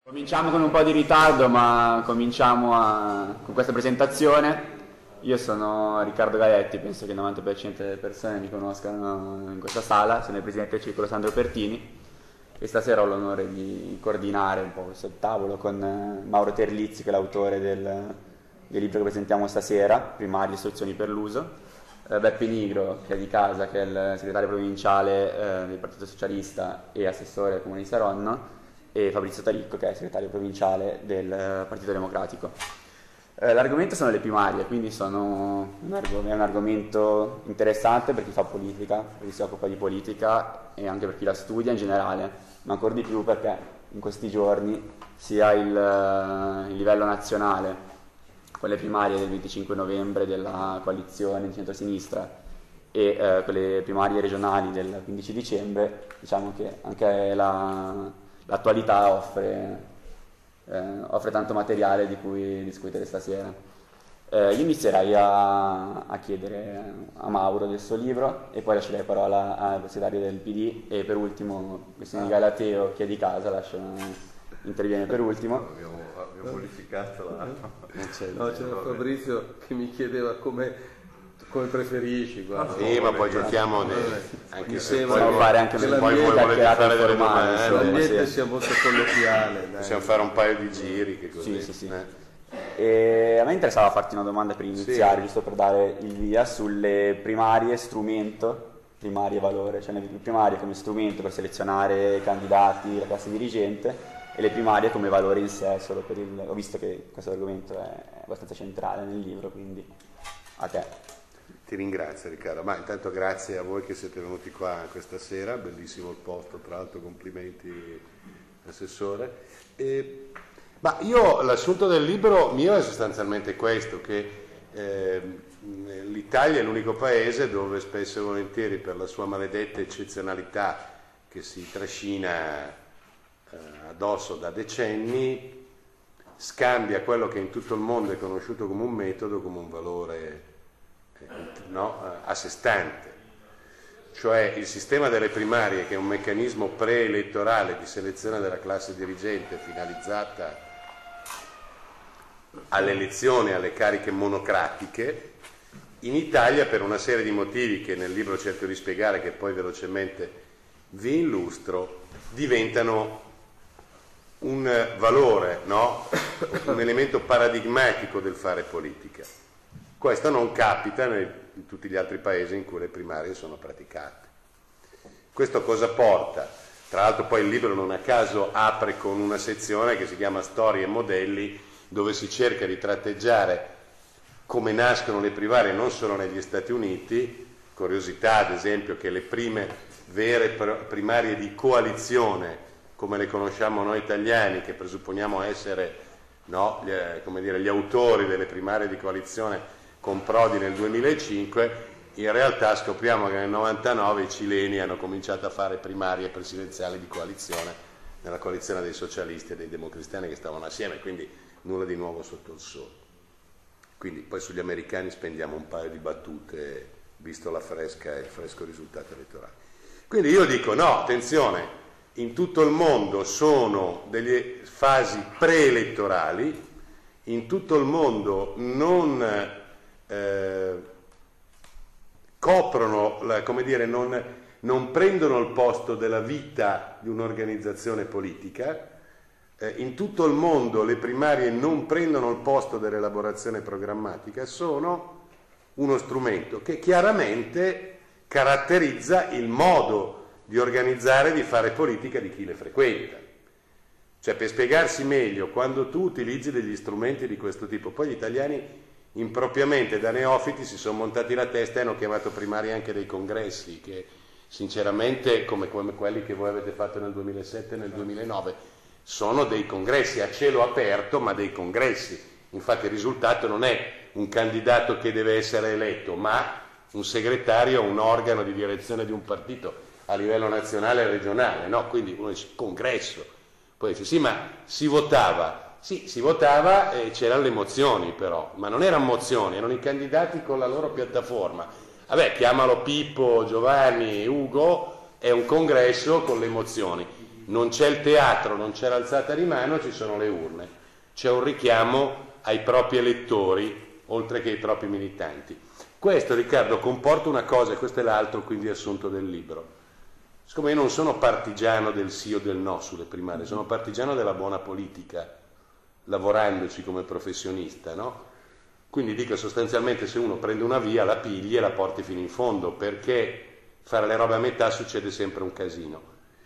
Cominciamo con un po' di ritardo, ma cominciamo con questa presentazione. Io sono Riccardo Galetti, penso che il 90% delle persone mi conoscano in questa sala, sono il presidente del circolo Sandro Pertini e stasera ho l'onore di coordinare un po' questo tavolo con Mauro Terlizzi, che è l'autore del libro che presentiamo stasera, Primarie istruzioni per l'uso, Beppe Nigro, che è di casa, che è il segretario provinciale del Partito Socialista e assessore al Comune di Saronno, e Fabrizio Taricco, che è segretario provinciale del Partito Democratico. L'argomento sono le primarie, quindi è un argomento interessante per chi fa politica, per chi si occupa di politica e anche per chi la studia in generale, ma ancora di più perché in questi giorni sia il livello nazionale, con le primarie del 25 novembre della coalizione di centrosinistra e con le primarie regionali del 15 dicembre, diciamo che anche l'attualità offre tanto materiale di cui discutere stasera. Io inizierei a chiedere a Mauro del suo libro e poi lascerei la parola al segretario del PD e per ultimo questione di Galateo, chi è di casa, interviene per ultimo. Abbiamo modificato la... No, c'era Fabrizio che mi chiedeva come preferisci, guarda. Sì, ma poi giochiamo anche se possiamo fare anche se poi voi volete fare delle domande, l'ambiente sia molto colloquiale, possiamo fare un paio di giri che così. Sì. E a me interessava farti una domanda per iniziare, giusto per dare il via, sulle primarie strumento, primarie valore, cioè le primarie come strumento per selezionare i candidati, la classe dirigente, e le primarie come valore in sé, solo per ho visto che questo argomento è abbastanza centrale nel libro, quindi a te. Ti ringrazio Riccardo, ma intanto grazie a voi che siete venuti qua questa sera, bellissimo il posto, tra l'altro complimenti assessore. Ma io l'assunto del libro mio è sostanzialmente questo, che l'Italia è l'unico paese dove spesso e volentieri per la sua maledetta eccezionalità che si trascina addosso da decenni, scambia quello che in tutto il mondo è conosciuto come un metodo, come un valore a sé stante. Cioè il sistema delle primarie, che è un meccanismo preelettorale di selezione della classe dirigente finalizzata alle elezioni, alle cariche monocratiche, in Italia per una serie di motivi che nel libro cerco di spiegare, che poi velocemente vi illustro, diventano un valore, un elemento paradigmatico del fare politica. Questo non capita in tutti gli altri paesi in cui le primarie sono praticate. Questo cosa porta? Tra l'altro poi il libro non a caso apre con una sezione che si chiama Storie e modelli, dove si cerca di tratteggiare come nascono le primarie non solo negli Stati Uniti, curiosità ad esempio che le prime vere primarie di coalizione, come le conosciamo noi italiani, che presupponiamo essere gli autori delle primarie di coalizione con Prodi nel 2005, in realtà scopriamo che nel 99 i cileni hanno cominciato a fare primarie presidenziali di coalizione nella coalizione dei socialisti e dei democristiani che stavano assieme, quindi nulla di nuovo sotto il sole. Quindi poi sugli americani spendiamo un paio di battute, visto la fresca e il fresco risultato elettorale. Quindi io dico no, attenzione, in tutto il mondo sono delle fasi preelettorali, in tutto il mondo non coprono, non prendono il posto della vita di un'organizzazione politica, in tutto il mondo le primarie non prendono il posto dell'elaborazione programmatica, sono uno strumento che chiaramente caratterizza il modo di organizzare e di fare politica di chi le frequenta. Cioè, per spiegarsi meglio, quando tu utilizzi degli strumenti di questo tipo, poi gli italiani impropriamente da neofiti si sono montati la testa e hanno chiamato primarie anche dei congressi che sinceramente come quelli che voi avete fatto nel 2007 e nel 2009 sono dei congressi a cielo aperto, ma dei congressi. Infatti il risultato non è un candidato che deve essere eletto, ma un segretario, un organo di direzione di un partito a livello nazionale e regionale, quindi uno dice congresso, poi dice sì, ma si votava. Sì, si votava e c'erano le mozioni però, ma non erano mozioni, erano i candidati con la loro piattaforma. Chiamalo Pippo, Giovanni, Ugo, è un congresso con le mozioni. non c'è il teatro, non c'è l'alzata di mano, ci sono le urne, c'è un richiamo ai propri elettori oltre che ai propri militanti. Questo, Riccardo, comporta una cosa, e questo è l'altro quindi assunto del libro. Siccome io non sono partigiano del sì o del no sulle primarie, sono partigiano della buona politica, lavorandoci come professionista, no? Quindi dico sostanzialmente, se uno prende una via, la pigli e la porti fino in fondo, perché fare le robe a metà succede sempre un casino.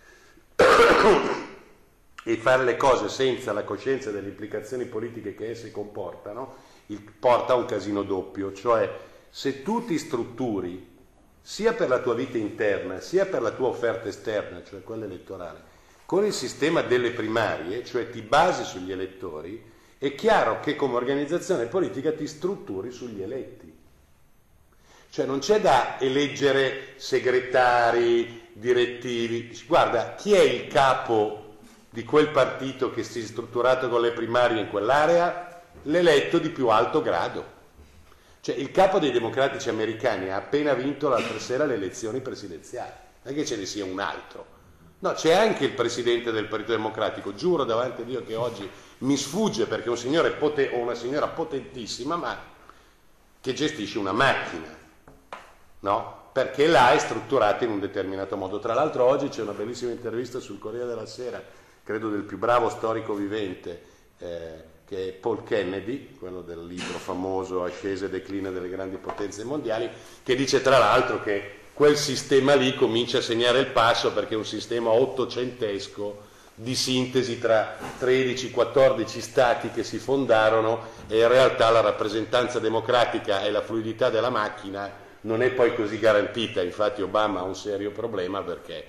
E fare le cose senza la coscienza delle implicazioni politiche che esse comportano porta a un casino doppio, cioè se tu ti strutturi sia per la tua vita interna sia per la tua offerta esterna, cioè quella elettorale, con il sistema delle primarie, cioè ti basi sugli elettori, è chiaro che come organizzazione politica ti strutturi sugli eletti. Cioè non c'è da eleggere segretari, direttivi. Guarda, chi è il capo di quel partito che si è strutturato con le primarie in quell'area? L'eletto di più alto grado. Cioè il capo dei democratici americani ha appena vinto l'altra sera le elezioni presidenziali, non è che ce ne sia un altro. No, c'è anche il presidente del Partito Democratico, giuro davanti a Dio che oggi mi sfugge perché è un signore o una signora potentissima, ma che gestisce una macchina, no? Perché là è strutturata in un determinato modo. Tra l'altro oggi c'è una bellissima intervista sul Corriere della Sera, credo del più bravo storico vivente, che è Paul Kennedy, quello del libro famoso Ascesa e declino delle grandi potenze mondiali, che dice tra l'altro che quel sistema lì comincia a segnare il passo perché è un sistema ottocentesco di sintesi tra 13-14 stati che si fondarono e in realtà la rappresentanza democratica e la fluidità della macchina non è poi così garantita. Infatti Obama ha un serio problema perché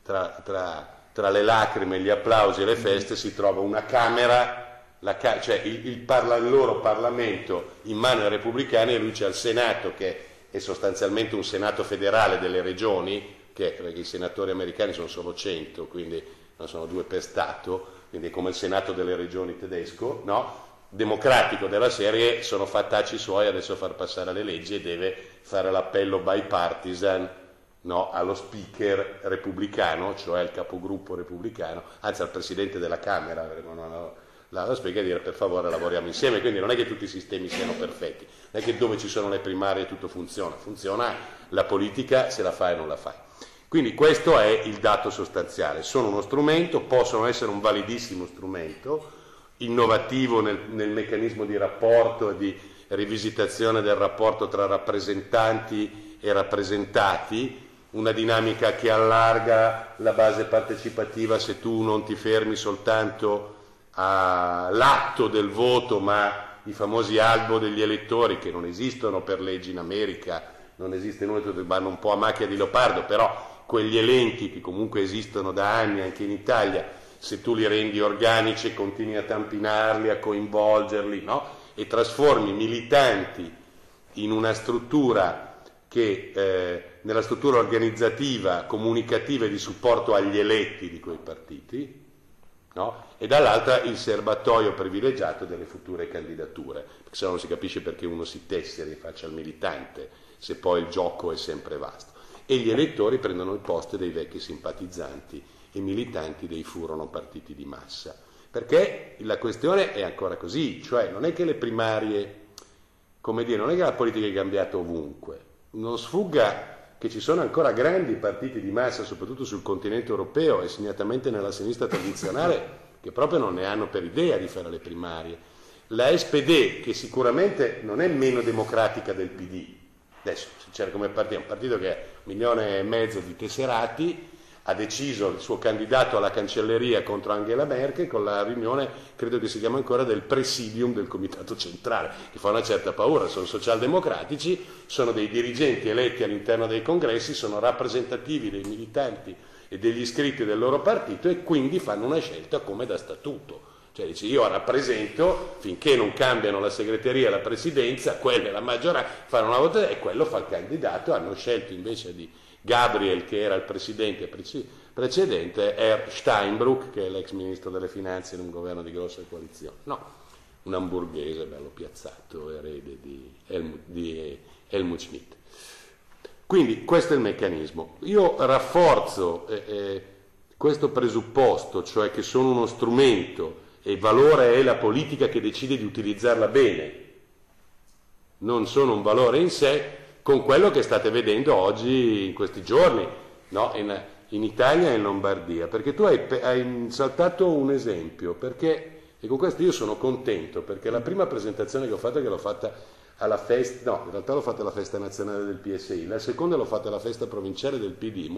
tra le lacrime, gli applausi e le feste si trova una Camera, cioè il loro Parlamento in mano ai repubblicani, e lui c'è il Senato che è sostanzialmente un Senato federale delle regioni, perché i senatori americani sono solo 100, quindi non sono 2 per Stato, quindi è come il Senato delle regioni tedesco, no? Democratico della serie, sono fattacci suoi adesso far passare le leggi e deve fare l'appello bipartisan, no, allo speaker repubblicano, cioè al capogruppo repubblicano, anzi al presidente della Camera, lo speaker, dire per favore lavoriamo insieme. Quindi non è che tutti i sistemi siano perfetti, non è che dove ci sono le primarie tutto funziona la politica se la fai o non la fai. Quindi questo è il dato sostanziale, sono uno strumento, possono essere un validissimo strumento, innovativo nel meccanismo di rapporto e di rivisitazione del rapporto tra rappresentanti e rappresentati, una dinamica che allarga la base partecipativa se tu non ti fermi soltanto all'atto del voto, ma i famosi albo degli elettori che non esistono per leggi in America, non esiste nulla, vanno un po' a macchia di leopardo, però quegli elenchi che comunque esistono da anni anche in Italia, se tu li rendi organici e continui a tampinarli, a coinvolgerli, no? E trasformi militanti in una struttura che nella struttura organizzativa, comunicativa e di supporto agli eletti di quei partiti, no? E dall'altra il serbatoio privilegiato delle future candidature, perché se no non si capisce perché uno si tesseri e faccia il militante se poi il gioco è sempre vasto. E gli elettori prendono il posto dei vecchi simpatizzanti e militanti dei furono partiti di massa, perché la questione è ancora così, cioè non è che le primarie, come dire, non è che la politica è cambiata ovunque, non sfugga che ci sono ancora grandi partiti di massa, soprattutto sul continente europeo e segnatamente nella sinistra tradizionale, che proprio non ne hanno per idea di fare le primarie. La SPD, che sicuramente non è meno democratica del PD, adesso si cerca come partito, è un partito che ha 1,5 milioni di tesserati, ha deciso il suo candidato alla cancelleria contro Angela Merkel con la riunione, credo che si chiama ancora, del presidium del comitato centrale, che fa una certa paura. Sono socialdemocratici, sono dei dirigenti eletti all'interno dei congressi, sono rappresentativi dei militanti e degli iscritti del loro partito e quindi fanno una scelta come da statuto. Cioè dice, io rappresento, finché non cambiano la segreteria e la presidenza, quella è la maggioranza, fanno una votazione e quello fa il candidato. Hanno scelto invece di Gabriel, che era il presidente precedente, Steinbrück, che è l'ex ministro delle finanze in un governo di grossa coalizione. No, un hamburghese bello piazzato, erede di Helmut Schmidt. Quindi questo è il meccanismo. Io rafforzo questo presupposto, cioè che sono uno strumento e il valore è la politica che decide di utilizzarla bene, non sono un valore in sé, con quello che state vedendo oggi in questi giorni, no? In Italia e in Lombardia, perché tu hai saltato un esempio, e con questo io sono contento, perché la prima presentazione che l'ho fatta alla festa, no, in realtà l'ho fatta alla festa nazionale del PSI, la seconda l'ho fatta alla festa provinciale del PD,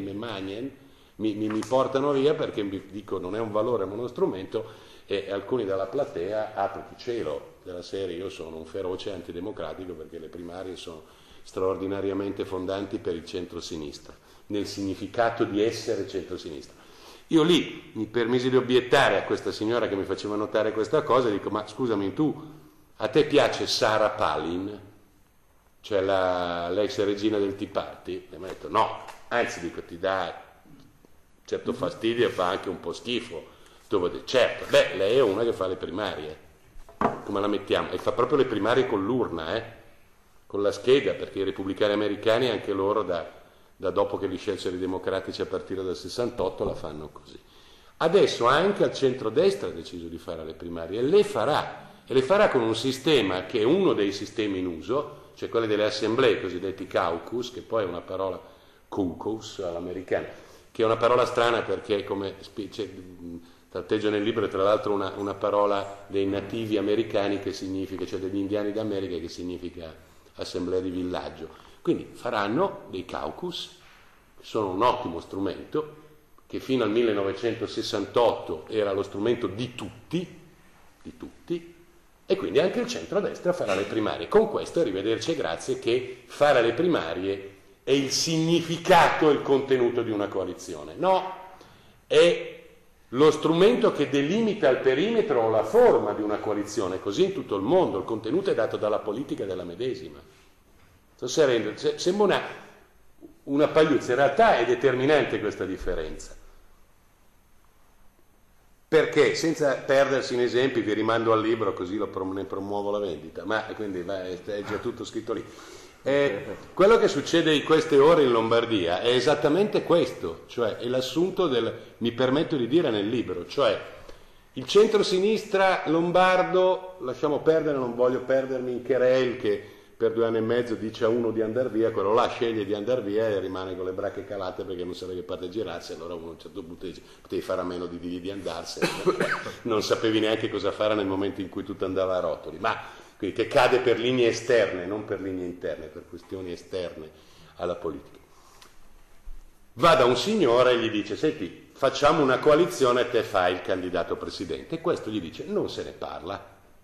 mi portano via perché mi dico non è un valore ma uno strumento, e alcuni dalla platea apriti cielo della serie, io sono un feroce antidemocratico perché le primarie sono straordinariamente fondanti per il centro-sinistra, nel significato di essere centro-sinistra. Io lì mi permisi di obiettare a questa signora che mi faceva notare questa cosa, e dico, ma scusami, a te piace Sarah Palin, cioè l'ex regina del Tea Party? E mi ha detto no, anzi dico ti dà certo fastidio e fa anche un po' schifo. Dove dico, certo, lei è una che fa le primarie, come la mettiamo? E fa proprio le primarie con l'urna, con la scheda, perché i repubblicani americani anche loro da dopo che li scelsero i democratici a partire dal 68 la fanno così. Adesso anche al centrodestra ha deciso di fare le primarie e le farà con un sistema che è uno dei sistemi in uso, cioè quelli delle assemblee, cosiddetti caucus, che poi è una parola caucus all'americana, che è una parola strana perché come tratteggio nel libro è tra l'altro una parola dei nativi americani che significa, cioè degli indiani d'America, che significa assemblea di villaggio. Quindi faranno dei caucus, che sono un ottimo strumento, che fino al 1968 era lo strumento di tutti, e quindi anche il centrodestra farà le primarie. Con questo arrivederci e grazie che fare le primarie è il significato e il contenuto di una coalizione. No, è lo strumento che delimita il perimetro o la forma di una coalizione, così in tutto il mondo, il contenuto è dato dalla politica della medesima. Sembra una pagliuzza, in realtà è determinante questa differenza. Perché, senza perdersi in esempi, vi rimando al libro così ne promuovo la vendita, ma quindi è già tutto scritto lì. Quello che succede in queste ore in Lombardia è esattamente questo, cioè è l'assunto mi permetto di dire nel libro, cioè il centro-sinistra lombardo, lasciamo perdere, non voglio perdermi in Querel che per 2 anni e mezzo dice a uno di andare via, quello là sceglie di andare via e rimane con le bracche calate perché non sa da che parte girarsi, allora uno a un certo punto dice potevi fare a meno di andarsene, non sapevi neanche cosa fare nel momento in cui tutto andava a rotoli, ma quindi che cade per linee esterne, non per linee interne, per questioni esterne alla politica. Va da un signore e gli dice, senti, facciamo una coalizione e te fai il candidato presidente, e questo gli dice, non se ne parla.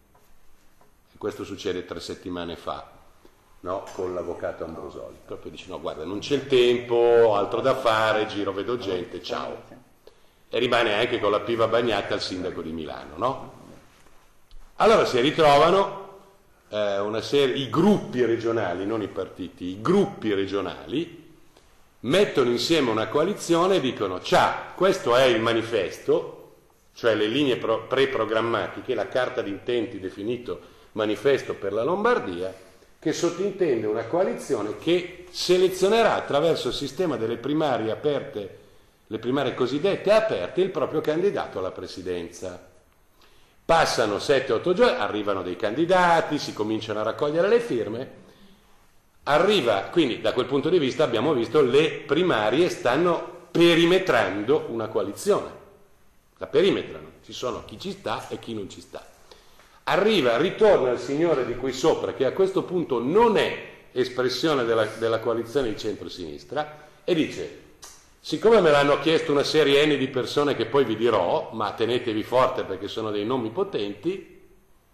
E questo succede 3 settimane fa, no? Con l'avvocato Ambrosoli. Proprio dice, no, guarda, non c'è il tempo, ho altro da fare, giro, vedo gente, ciao. E rimane anche con la piva bagnata il sindaco di Milano, no? Allora si ritrovano i gruppi regionali, non i partiti, i gruppi regionali mettono insieme una coalizione e dicono questo è il manifesto, cioè le linee preprogrammatiche, la carta di intenti definito manifesto per la Lombardia, che sottintende una coalizione che selezionerà attraverso il sistema delle primarie aperte, le primarie cosiddette aperte, il proprio candidato alla presidenza. Passano 7-8 giorni, arrivano dei candidati, si cominciano a raccogliere le firme, quindi da quel punto di vista abbiamo visto le primarie stanno perimetrando una coalizione, la perimetrano, ci sono chi ci sta e chi non ci sta. Ritorna il signore di qui sopra, che a questo punto non è espressione della coalizione di centrosinistra, e dice, siccome me l'hanno chiesto una serie N di persone che poi vi dirò, ma tenetevi forte perché sono dei nomi potenti,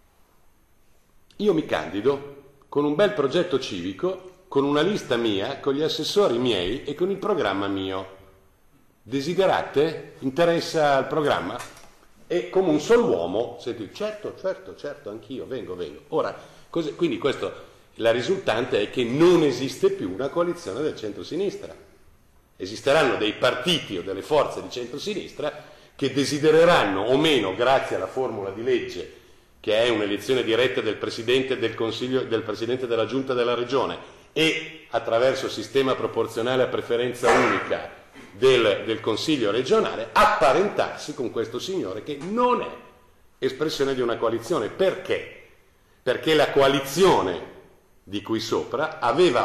io mi candido con un bel progetto civico, con una lista mia, con gli assessori miei e con il programma mio. Desiderate? Interessa il programma? E come un solo uomo, senti, certo, anch'io, vengo. Ora, quindi la risultante è che non esiste più una coalizione del centro-sinistra. Esisteranno dei partiti o delle forze di centrosinistra che desidereranno o meno, grazie alla formula di legge che è un'elezione diretta del Presidente del Consiglio, del Presidente della Giunta della Regione, e attraverso sistema proporzionale a preferenza unica del Consiglio regionale apparentarsi con questo signore che non è espressione di una coalizione. Perché? Perché la coalizione di cui sopra aveva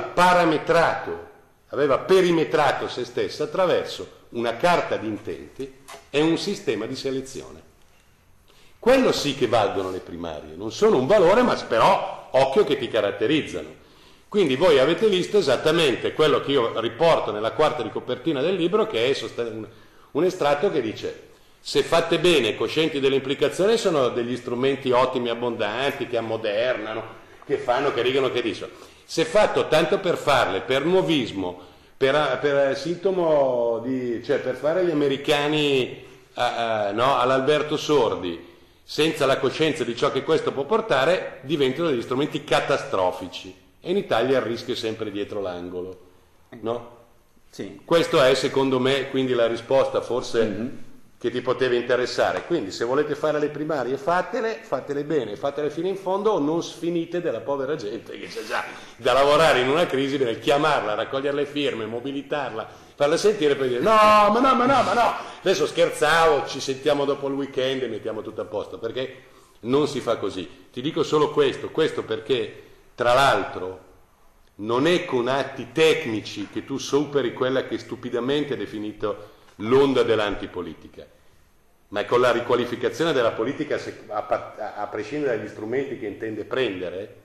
perimetrato se stessa attraverso una carta di intenti e un sistema di selezione. Quello sì che valgono le primarie, non sono un valore, ma però occhio che ti caratterizzano. Quindi voi avete visto esattamente quello che io riporto nella quarta di copertina del libro, che è un estratto che dice: se fatte bene, coscienti delle implicazioni, sono degli strumenti ottimi, abbondanti, che ammodernano, che fanno, che rigano, che dicono. Se fatto tanto per farle, per nuovismo, per sintomo cioè per fare gli americani no, all'Alberto Sordi, senza la coscienza di ciò che questo può portare, diventano degli strumenti catastrofici. E in Italia il rischio è sempre dietro l'angolo, no? Sì. Questo è secondo me quindi la risposta forse che ti poteva interessare. Quindi se volete fare le primarie fatele bene, fatele fino in fondo, o non sfinite della povera gente che c'è già da lavorare in una crisi nel chiamarla, raccogliere le firme, mobilitarla, farla sentire e poi dire no, ma no, adesso scherzavo, ci sentiamo dopo il weekend e mettiamo tutto a posto, perché non si fa così. Ti dico solo questo perché tra l'altro non è con atti tecnici che tu superi quella che stupidamente è definito l'onda dell'antipolitica, ma è con la riqualificazione della politica, a prescindere dagli strumenti che intende prendere,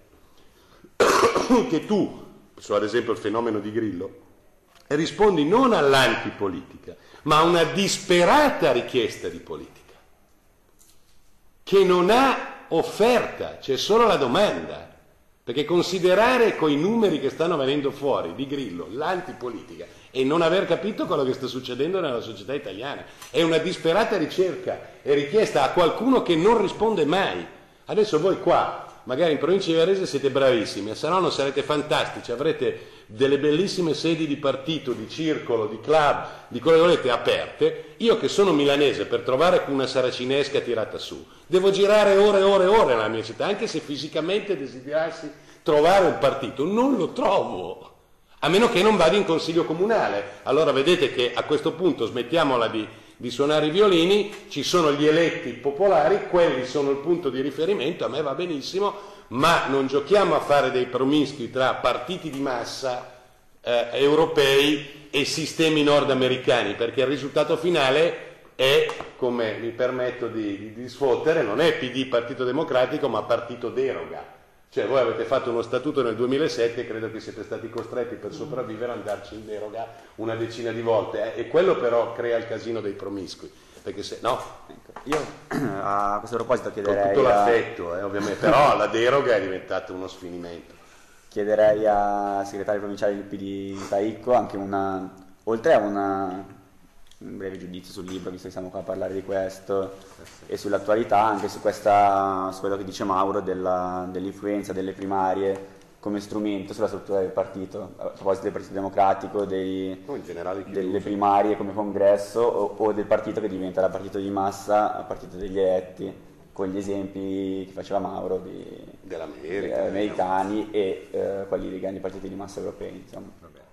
che tu, ad esempio il fenomeno di Grillo, rispondi non all'antipolitica, ma a una disperata richiesta di politica, che non ha offerta, c'è solo la domanda. Perché considerare coi numeri che stanno venendo fuori di Grillo l'antipolitica e non aver capito quello che sta succedendo nella società italiana è una disperata ricerca e richiesta a qualcuno che non risponde mai. Adesso voi qua, magari in provincia di Varese, siete bravissimi, a Saronno sarete fantastici, avrete delle bellissime sedi di partito, di circolo, di club, di quello che volete aperte. Io che sono milanese, per trovare una saracinesca tirata su, devo girare ore e ore e ore nella mia città, anche se fisicamente desiderassi trovare un partito, non lo trovo, a meno che non vada in consiglio comunale. Allora vedete che a questo punto smettiamola di suonare i violini, ci sono gli eletti popolari, quelli sono il punto di riferimento, a me va benissimo, ma non giochiamo a fare dei promiscui tra partiti di massa europei e sistemi nordamericani, perché il risultato finale è, come mi permetto di sfottere, non è PD Partito Democratico, ma partito deroga. Cioè voi avete fatto uno statuto nel 2007 e credo che siete stati costretti per sopravvivere ad andarci in deroga una decina di volte, e quello però crea il casino dei promiscui, perché se no... Io a questo proposito chiederei... Con tutto l'affetto, ovviamente, però la deroga è diventata uno sfinimento. Chiederei al segretario provinciale del PD Taicco anche oltre a un breve giudizio sul libro, visto che siamo qua a parlare di questo, e sull'attualità, anche su quello che dice Mauro dell'influenza delle primarie come strumento sulla struttura del partito, a proposito del Partito Democratico, delle primarie come congresso o del partito che diventa da partito di massa a partito degli eletti, con gli esempi che faceva Mauro degli americani e quelli dei grandi partiti di massa europei, insomma. Vabbè.